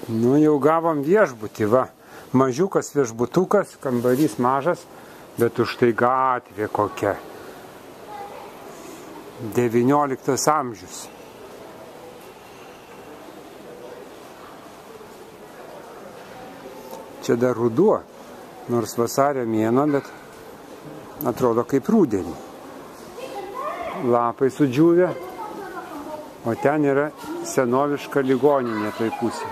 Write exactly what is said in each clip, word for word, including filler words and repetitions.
Nu, jau gavom viešbutį, va. Mažiukas viešbutukas, kambarys mažas, bet už tai gatvė kokia. devynioliktas amžius. Čia dar ruduo, nors vasario mėnuo, bet atrodo kaip rudenį. Lapai sudžiūvę, o ten yra senoviška ligoninė toj pusė.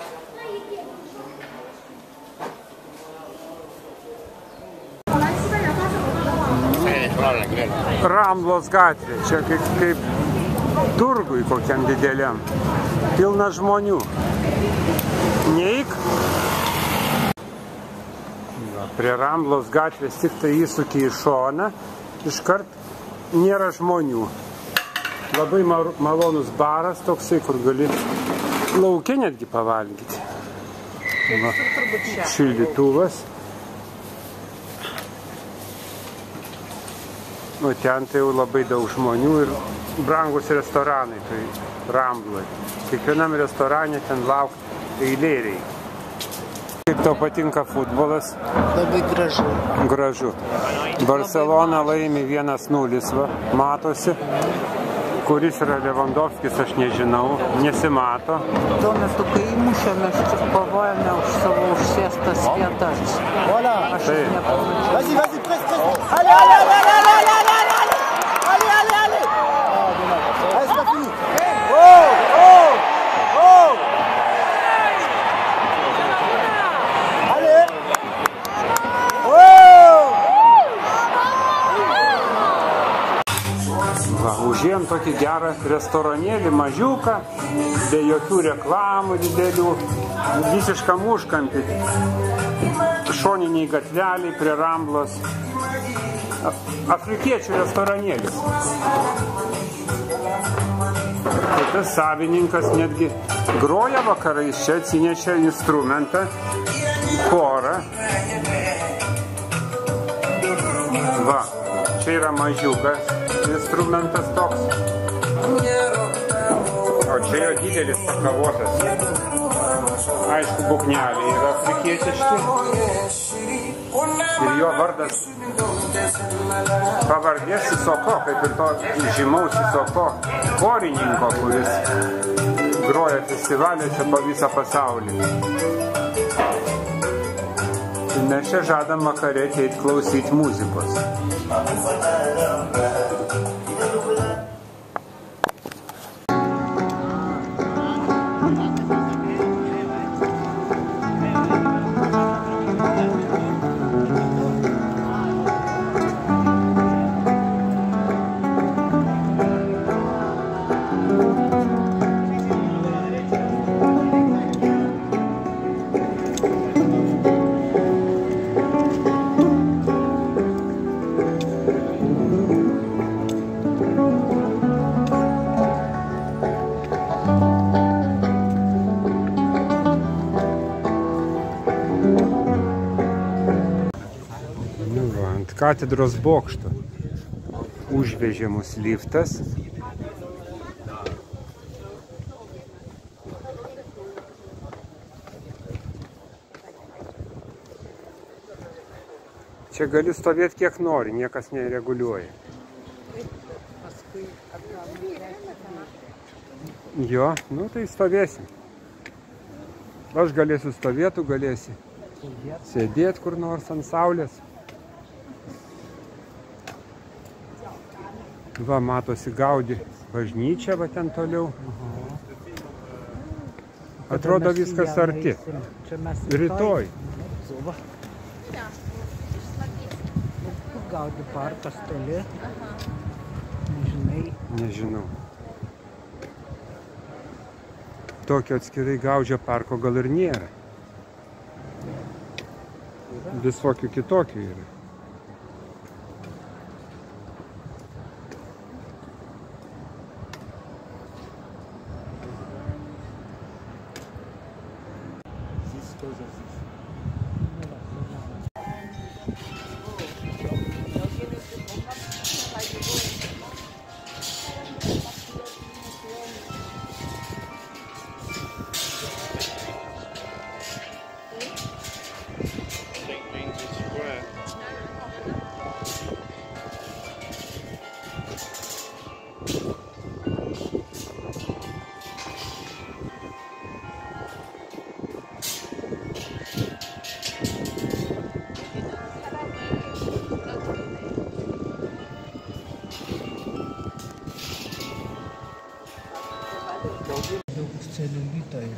Ramblos gatvė, čia kaip, kaip turgui kokiam dideliam, pilna žmonių. Neik. Va, prie Ramblos gatvės tik tai įsuki į šoną, iškart nėra žmonių. Labai malonus baras toksai, kur gali lauke netgi pavalgyti. Va, šildytuvas. O ten tai jau labai daug žmonių ir brangus restoranai, tai Rambloj. Kiekvienam restorane ten laukti eilė reikia. Kaip tau patinka futbolas? Labai gražu. Gražu. Barcelona laimi vienas nulis, va, matosi. Kuris yra Lewandowskis, aš nežinau, nesimato. Tuo metu, kai įmušė, mes tik kovojame už savo užsėstas vietas. Aš nepamačiau. Vas-y, vas-y, presse, presse. Allez, allez, allez, allez, allez, allez, allez. Allez, allez, allez. Allez, c'est pas fini. Oh, oh, oh. Allez. Oh. Va, užėjom tokį gerą restoranėlį, mažiuką, be jokių reklamų didelių, visiškam užkampį, šoniniai gatveliai prie Ramblos. Afrikiečių restoranėlis. Tai tas savininkas netgi groja vakarais, čia atsinešė instrumentą, chorą. Va, čia yra mažiukas instrumentas toks. O čia jo didelis pakavotas. Aišku, būgneliai yra afrikietiški. Ir jo vardas pavardė Sisoko, kaip ir to žymaus Sisoko chorininko, kuris groja festivaliuose po visą pasaulį. Ir mes čia žadam vakare ateit klausyti muzikos. Katedros bokšto užvežė mus liftas. Čia gali stovėti kiek nori, niekas nereguliuoja. Jo, nu tai stovėsim. Aš galėsiu stovėti, tu galėsi sėdėti kur nors ant saulės. Va, matosi Gaudi bažnyčia, va ten toliau. Atrodo viskas arti. Rytoj. Gaudi parkas toli. Nežinai. Nežinau. Tokio atskirai Gaudžio parko gal ir nėra. Visokių kitokių yra.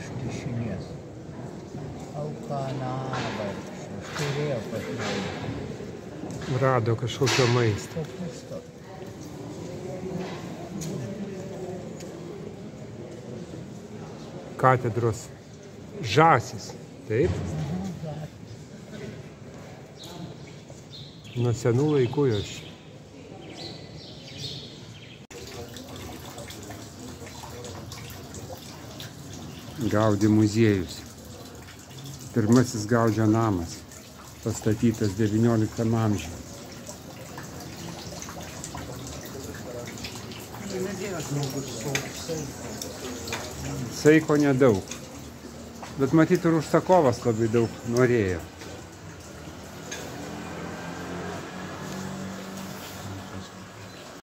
dešinės. Alkana vargšė, aš turėjau pažinti. Rado kažkokio maisto. Katedros žąsis, taip? Nuo senų laikų jos. Gaudė muziejus. Pirmasis Gaudžio namas, pastatytas devynioliktam amžiuje. Saiko nedaug, bet matyt ir užsakovas labai daug norėjo.